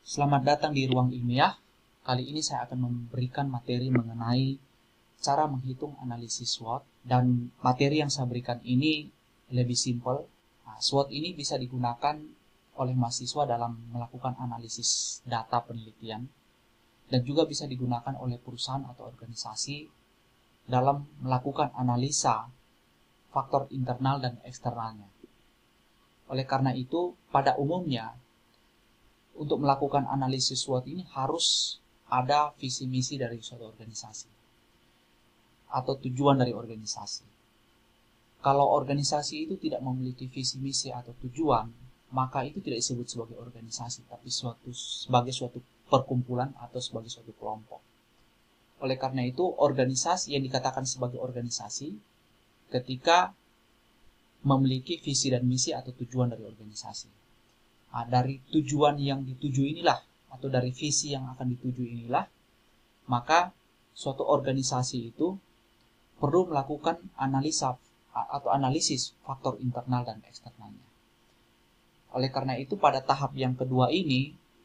Selamat datang di Ruang Ilmiah. Kali ini saya akan memberikan materi mengenai cara menghitung analisis SWOT, dan materi yang saya berikan ini lebih simpel. SWOT ini bisa digunakan oleh mahasiswa dalam melakukan analisis data penelitian dan juga bisa digunakan oleh perusahaan atau organisasi dalam melakukan analisa faktor internal dan eksternalnya. Oleh karena itu, pada umumnya untuk melakukan analisis SWOT ini harus ada visi misi dari suatu organisasi atau tujuan dari organisasi. Kalau organisasi itu tidak memiliki visi misi atau tujuan, maka itu tidak disebut sebagai organisasi, tapi sebagai suatu perkumpulan atau sebagai suatu kelompok. Oleh karena itu, organisasi yang dikatakan sebagai organisasi ketika memiliki visi dan misi atau tujuan dari organisasi. Dari tujuan yang dituju inilah, atau dari visi yang akan dituju inilah, maka suatu organisasi itu perlu melakukan analisa atau analisis faktor internal dan eksternalnya. Oleh karena itu, pada tahap yang kedua ini,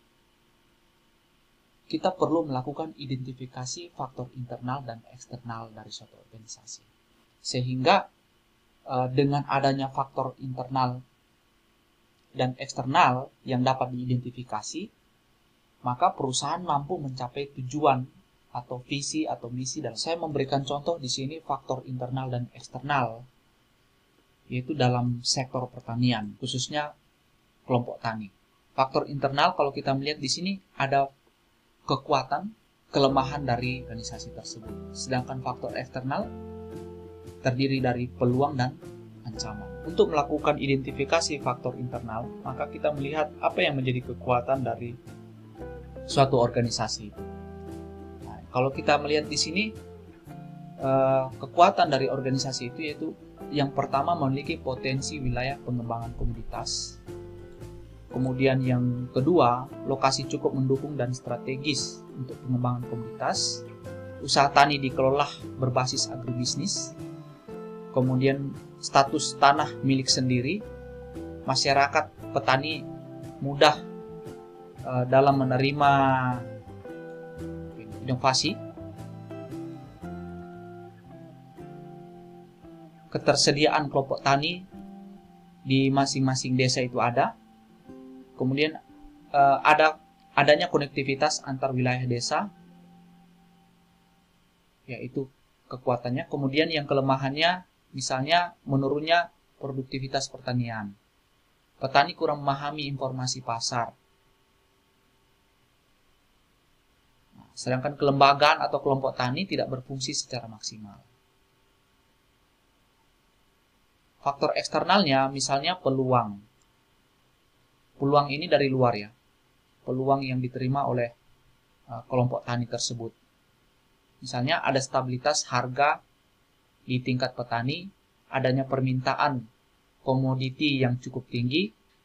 kita perlu melakukan identifikasi faktor internal dan eksternal dari suatu organisasi. Sehingga dengan adanya faktor internal dan eksternal yang dapat diidentifikasi, maka perusahaan mampu mencapai tujuan atau visi atau misi. Dan saya memberikan contoh di sini faktor internal dan eksternal, yaitu dalam sektor pertanian, khususnya kelompok tani. Faktor internal, kalau kita melihat di sini ada kekuatan, kelemahan dari organisasi tersebut. Sedangkan faktor eksternal terdiri dari peluang dan ancaman. Untuk melakukan identifikasi faktor internal, maka kita melihat apa yang menjadi kekuatan dari suatu organisasi. Nah, kalau kita melihat di sini, kekuatan dari organisasi itu yaitu yang pertama memiliki potensi wilayah pengembangan komoditas. Kemudian yang kedua, lokasi cukup mendukung dan strategis untuk pengembangan komoditas. Usaha tani dikelola berbasis agribisnis. Kemudian status tanah milik sendiri. Masyarakat petani mudah dalam menerima inovasi. Ketersediaan kelompok tani di masing-masing desa itu ada. Kemudian adanya konektivitas antar wilayah desa, yaitu kekuatannya. Kemudian yang kelemahannya, misalnya menurunnya produktivitas pertanian. Petani kurang memahami informasi pasar. Sedangkan kelembagaan atau kelompok tani tidak berfungsi secara maksimal. Faktor eksternalnya misalnya peluang. Peluang ini dari luar ya. Peluang yang diterima oleh kelompok tani tersebut. Misalnya ada stabilitas harga di tingkat petani, adanya permintaan komoditi yang cukup tinggi,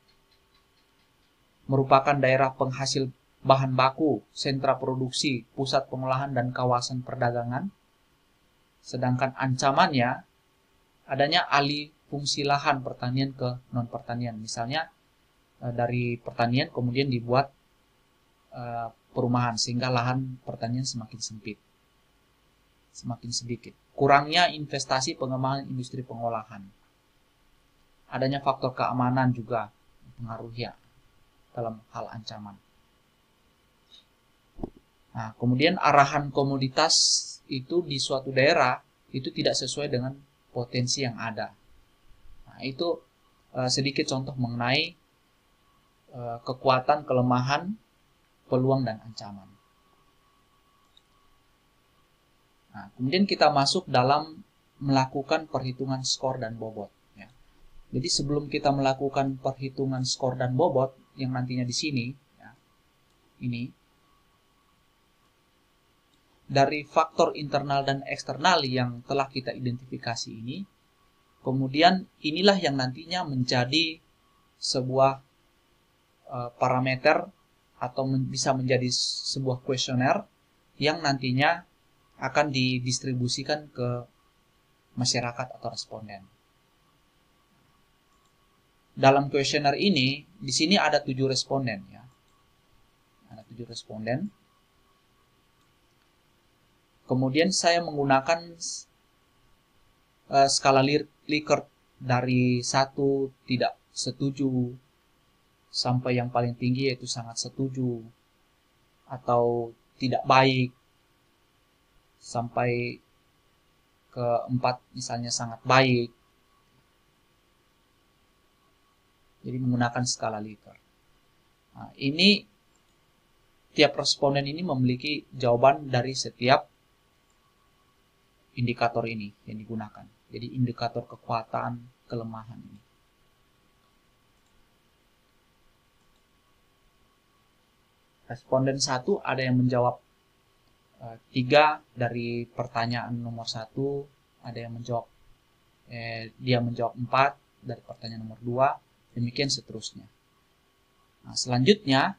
merupakan daerah penghasil bahan baku, sentra produksi, pusat pengolahan dan kawasan perdagangan. Sedangkan ancamannya adanya alih fungsi lahan pertanian ke non pertanian. Misalnya dari pertanian kemudian dibuat perumahan sehingga lahan pertanian semakin sempit, semakin sedikit. Kurangnya investasi pengembangan industri pengolahan. Adanya faktor keamanan juga mempengaruhi dalam hal ancaman. Nah, kemudian arahan komoditas itu di suatu daerah itu tidak sesuai dengan potensi yang ada. Nah, itu sedikit contoh mengenai kekuatan, kelemahan, peluang, dan ancaman. Nah, kemudian kita masuk dalam melakukan perhitungan skor dan bobot. Ya. Jadi sebelum kita melakukan perhitungan skor dan bobot yang nantinya di sini, ya, ini dari faktor internal dan eksternal yang telah kita identifikasi ini, kemudian inilah yang nantinya menjadi sebuah parameter atau bisa menjadi sebuah kuesioner yang nantinya akan didistribusikan ke masyarakat atau responden. Dalam kuesioner ini, di sini ada 7 responden ya. 7 responden. Kemudian saya menggunakan skala Likert dari 1 tidak setuju sampai yang paling tinggi yaitu sangat setuju atau tidak baik, sampai ke 4 misalnya sangat baik. Jadi menggunakan skala Likert. Nah, ini tiap responden ini memiliki jawaban dari setiap indikator ini yang digunakan. Jadi indikator kekuatan, kelemahan ini. Responden 1 ada yang menjawab 3 dari pertanyaan nomor 1, ada yang menjawab dia menjawab 4 dari pertanyaan nomor 2, demikian seterusnya. Nah, selanjutnya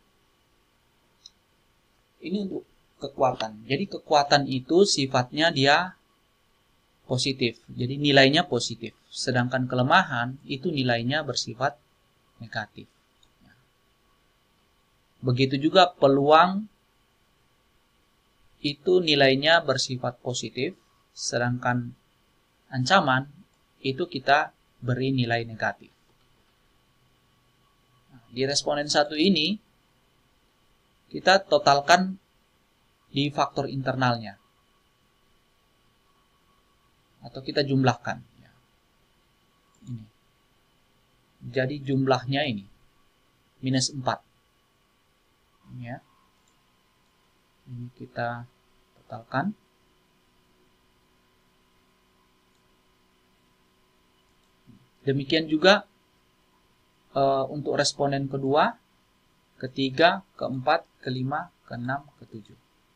ini untuk kekuatan. Jadi kekuatan itu sifatnya dia positif. Jadi nilainya positif. Sedangkan kelemahan itu nilainya bersifat negatif. Begitu juga peluang itu nilainya bersifat positif. Sedangkan ancaman itu kita beri nilai negatif. Di responden 1 ini kita totalkan di faktor internalnya. Atau kita jumlahkan. Ini. Jadi jumlahnya ini minus 4. Ya. Ini kita totalkan. Demikian juga untuk responden kedua, ketiga, keempat, kelima, keenam, ketujuh.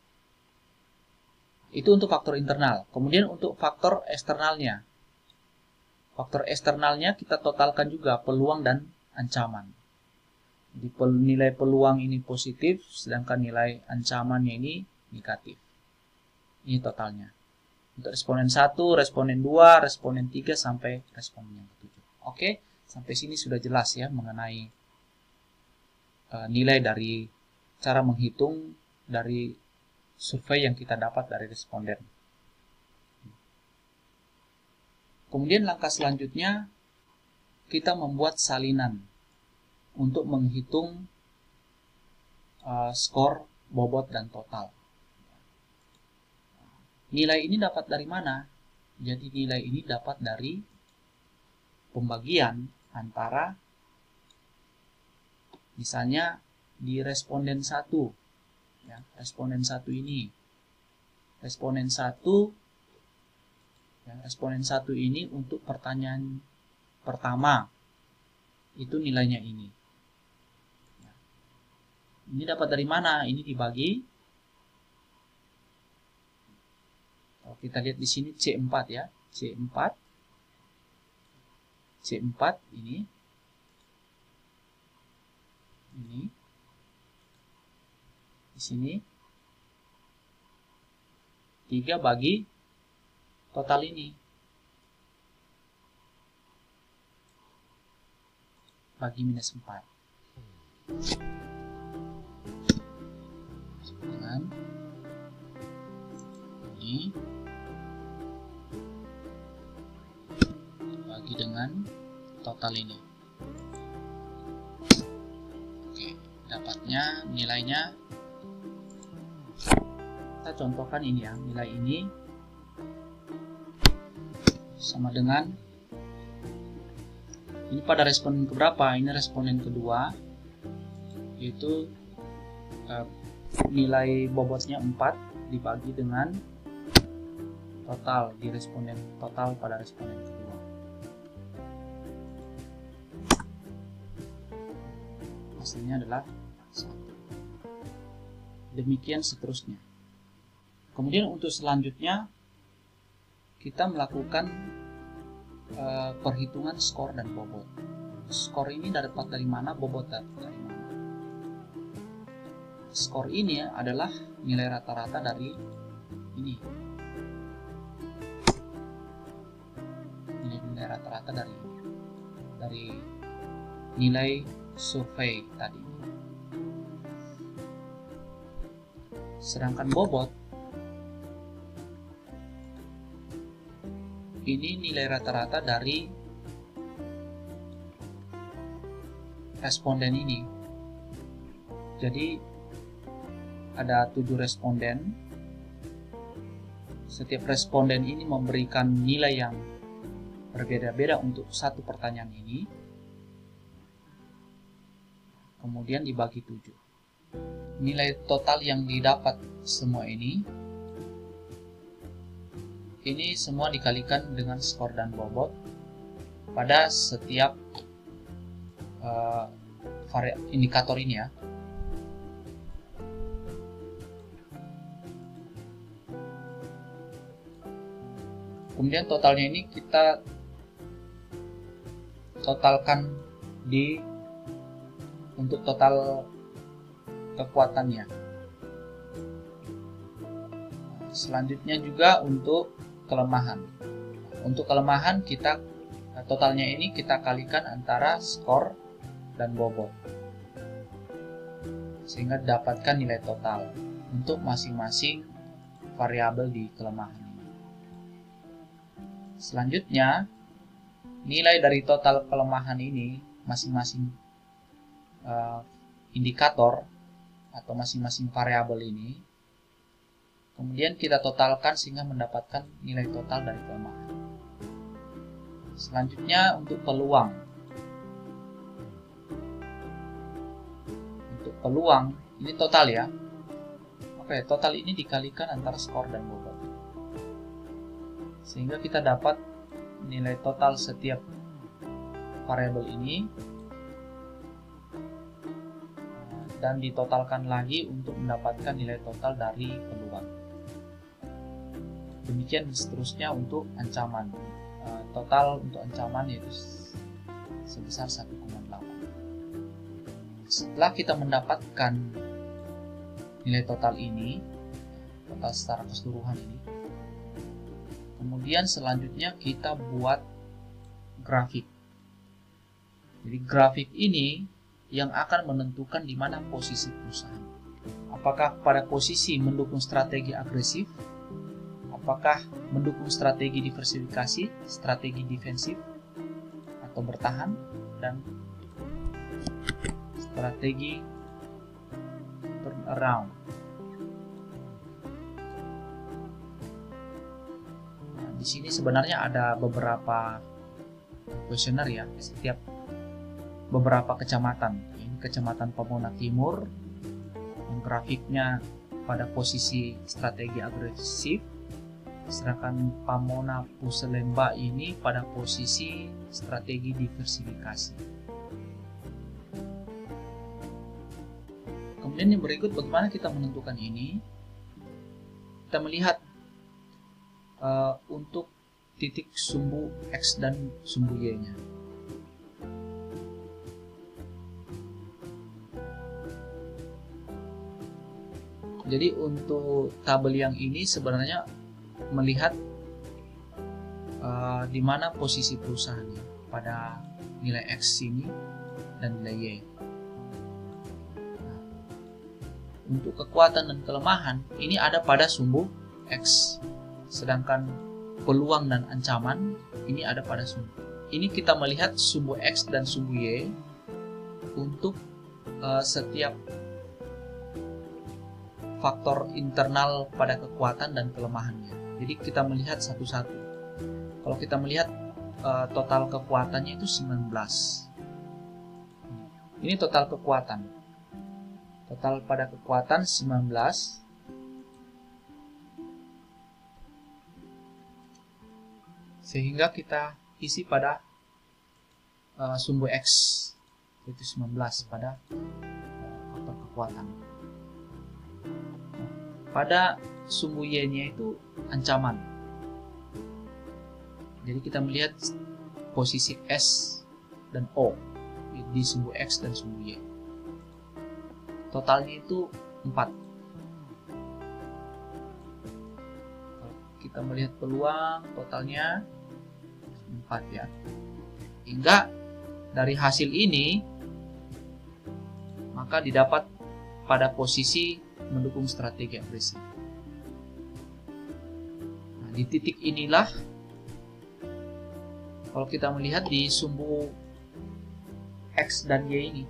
Itu untuk faktor internal. Kemudian untuk faktor eksternalnya. Faktor eksternalnya kita totalkan juga peluang dan ancaman. Jadi nilai peluang ini positif, sedangkan nilai ancamannya ini negatif. Ini totalnya. Untuk responden 1, responden 2, responden 3, sampai responden yang ketujuh. Oke, sampai sini sudah jelas ya mengenai nilai dari cara menghitung dari survei yang kita dapat dari responden. Kemudian langkah selanjutnya kita membuat salinan untuk menghitung skor, bobot, dan total. Nilai ini dapat dari mana? Jadi nilai ini dapat dari pembagian antara misalnya di responden 1. Ya, responden 1 ini. Responden 1 ya, responden 1 ini untuk pertanyaan pertama itu nilainya ini. Ya. Ini dapat dari mana? Ini dibagi. Kalau kita lihat di sini C4 ya, C4 ini di sini 3 bagi total ini. Bagi minus 4. Dengan ini bagi dengan total ini. Oke, dapatnya nilainya kita contohkan ini ya, nilai ini sama dengan ini pada responden keberapa? Ini responden kedua, yaitu nilai bobotnya 4 dibagi dengan total di responden total pada responden kedua. Hasilnya adalah 1. Demikian seterusnya. Kemudian untuk selanjutnya kita melakukan perhitungan skor dan bobot. Skor ini dapat dari mana? Bobot dapat dari mana? Skor ini adalah nilai rata-rata dari ini. Nilai rata-rata dari nilai survei tadi. Sedangkan bobot ini nilai rata-rata dari responden ini. Jadi ada 7 responden. Setiap responden ini memberikan nilai yang berbeda-beda untuk satu pertanyaan ini. Kemudian dibagi 7. Nilai total yang didapat semua ini semua dikalikan dengan skor dan bobot pada setiap indikator ini ya. Kemudian totalnya ini kita totalkan untuk total kekuatannya. Selanjutnya juga untuk kelemahan. Untuk kelemahan totalnya ini kita kalikan antara skor dan bobot, sehingga dapatkan nilai total untuk masing-masing variabel di kelemahan ini. Selanjutnya, nilai dari total kelemahan ini masing-masing indikator atau masing-masing variabel ini kemudian kita totalkan sehingga mendapatkan nilai total dari kelemahan. Selanjutnya untuk peluang. Untuk peluang ini total ya. Oke, total ini dikalikan antara skor dan bobot, sehingga kita dapat nilai total setiap variabel ini dan ditotalkan lagi untuk mendapatkan nilai total dari peluang. Demikian seterusnya untuk ancaman. Total untuk ancaman yaitu sebesar 1,8. Setelah kita mendapatkan nilai total ini, total secara keseluruhan ini, kemudian selanjutnya kita buat grafik. Jadi grafik ini yang akan menentukan di mana posisi perusahaan. Apakah pada posisi mendukung strategi agresif, apakah mendukung strategi diversifikasi, strategi defensif atau bertahan, dan strategi turnaround. Nah, di sini sebenarnya ada beberapa kuesioner ya, setiap beberapa kecamatan. Ini kecamatan Pamona Timur yang grafiknya pada posisi strategi agresif, sedangkan Pamona Puselemba ini pada posisi strategi diversifikasi. Kemudian yang berikut, bagaimana kita menentukan ini? Kita melihat untuk titik sumbu X dan sumbu Y-nya. Jadi untuk tabel yang ini sebenarnya melihat di mana posisi perusahaannya pada nilai X ini dan nilai Y. Nah, untuk kekuatan dan kelemahan ini ada pada sumbu X, sedangkan peluang dan ancaman ini ada pada sumbu. Ini kita melihat sumbu X dan sumbu Y untuk setiap faktor internal pada kekuatan dan kelemahannya. Jadi kita melihat satu-satu. Kalau kita melihat total kekuatannya itu 19. Ini total kekuatan. Total pada kekuatan 19. Sehingga kita isi pada sumbu X, yaitu 19 pada faktor kekuatan. Pada sumbu Y-nya itu ancaman. Jadi kita melihat posisi S dan O di sumbu X dan sumbu Y. Totalnya itu 4. Kita melihat peluang, totalnya 4 ya. Hingga dari hasil ini maka didapat pada posisi mendukung strategi agresif. Nah, di titik inilah kalau kita melihat di sumbu X dan Y ini.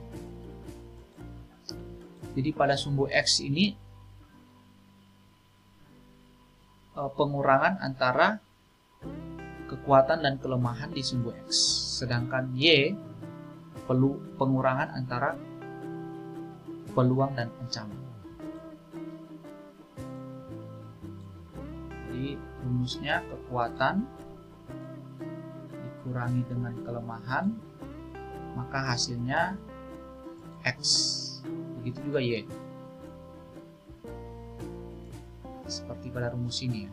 Jadi pada sumbu X ini pengurangan antara kekuatan dan kelemahan di sumbu X. Sedangkan Y pengurangan antara peluang dan ancaman. Jadi rumusnya kekuatan dikurangi dengan kelemahan, maka hasilnya X. Begitu juga Y. Seperti pada rumus ini ya.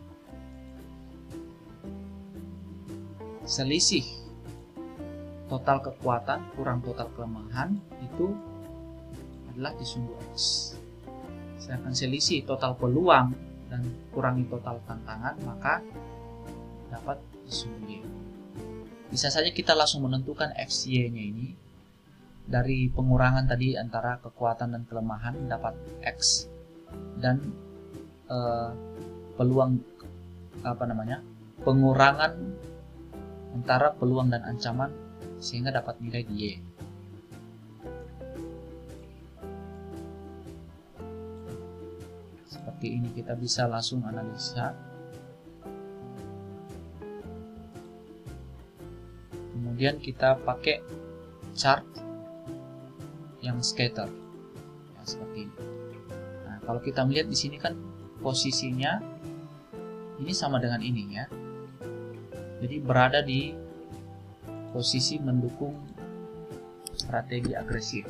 Selisih total kekuatan kurang total kelemahan itu adalah di sumbu X. Sedangkan selisih total peluang dan kurangi total tantangan maka dapat di sumbu Y. Bisa saja kita langsung menentukan XY-nya ini dari pengurangan tadi antara kekuatan dan kelemahan dapat X, dan peluang pengurangan antara peluang dan ancaman sehingga dapat nilai di Y. Seperti ini kita bisa langsung analisa. Kemudian kita pakai chart yang scatter ya, seperti ini. Nah, kalau kita melihat di sini kan posisinya ini sama dengan ini ya. Jadi berada di posisi mendukung strategi agresif.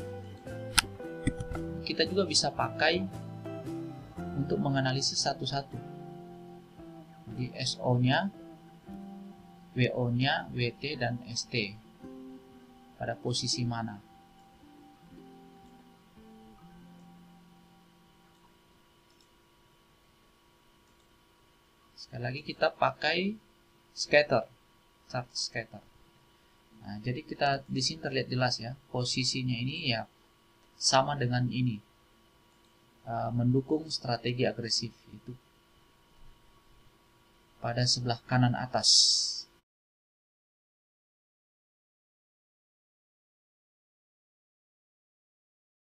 Kita juga bisa pakai untuk menganalisis satu-satu. Jadi SO-nya, WO-nya, WT, dan ST pada posisi mana. Sekali lagi kita pakai scatter, chart scatter. Nah, jadi kita di sini terlihat jelas ya, posisinya ini ya sama dengan ini, mendukung strategi agresif itu pada sebelah kanan atas.